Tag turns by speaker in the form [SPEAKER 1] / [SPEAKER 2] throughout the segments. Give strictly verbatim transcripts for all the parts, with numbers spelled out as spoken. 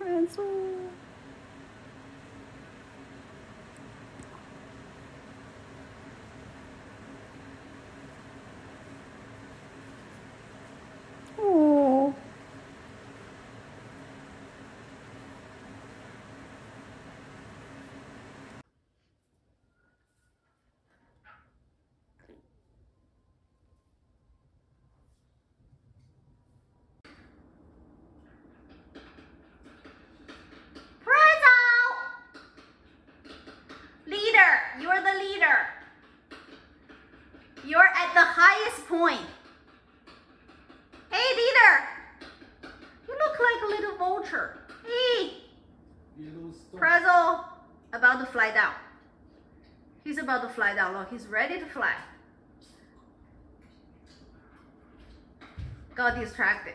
[SPEAKER 1] Pretzel. Oh. You're the leader. You're at the highest point. Hey, leader. You look like a little vulture. Hey. Pretzel, about to fly down. He's about to fly down. Look, he's ready to fly. Got distracted.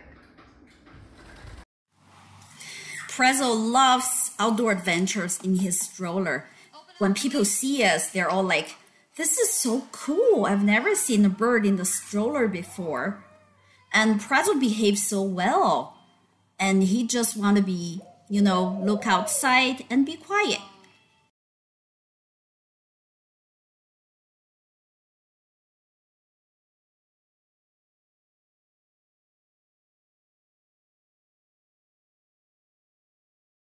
[SPEAKER 1] Pretzel loves outdoor adventures in his stroller. When people see us, they're all like, this is so cool. I've never seen a bird in the stroller before. And Pretzel behaves so well. And he just want to be, you know, look outside and be quiet.